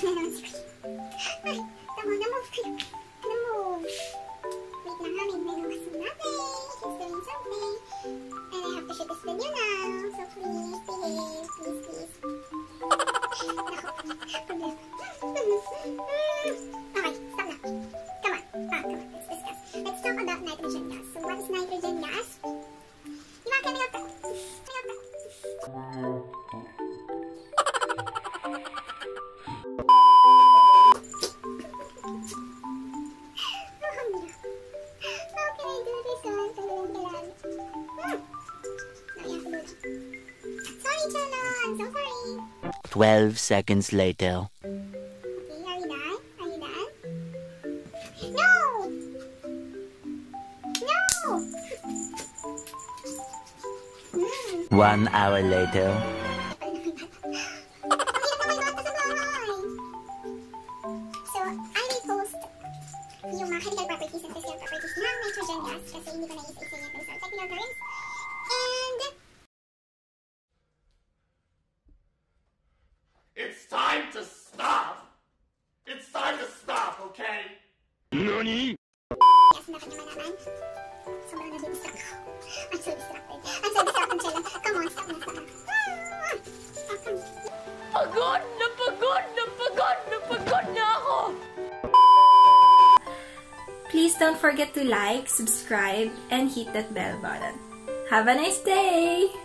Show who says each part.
Speaker 1: Ay, namove kayo. Namove. Wait lang ha, may lumas mo natin. He's doing something. And I have to shoot this video now. So please, behave. Please, please. Problem. Okay, stop na. Come on. Come on. Let's discuss. Let's talk about nitrogen gas. So what is nitrogen gas? Yung mga chemical Sorry, Chelo. I'm so sorry.
Speaker 2: 12 seconds later.
Speaker 1: Okay, are you done? Are you done? No! No!
Speaker 2: 1 hour later.
Speaker 1: So, I will post yung mga chemical properties and physical properties ng nitrogen gas kasi hindi ko na-isa-isa yung results technical terms. And
Speaker 3: it's time to stop! It's time to stop, okay? NANI?
Speaker 1: yes, dapat nyo malaman. Sobrang nadi-distract ako. I'm so distracted. I'm so distracted, Chelo. Come on, stop na, stop na. Stop na.
Speaker 4: Pagod na pagod na pagod na pagod na ako!
Speaker 5: Please don't forget to like, subscribe, and hit that bell button. Have a nice day!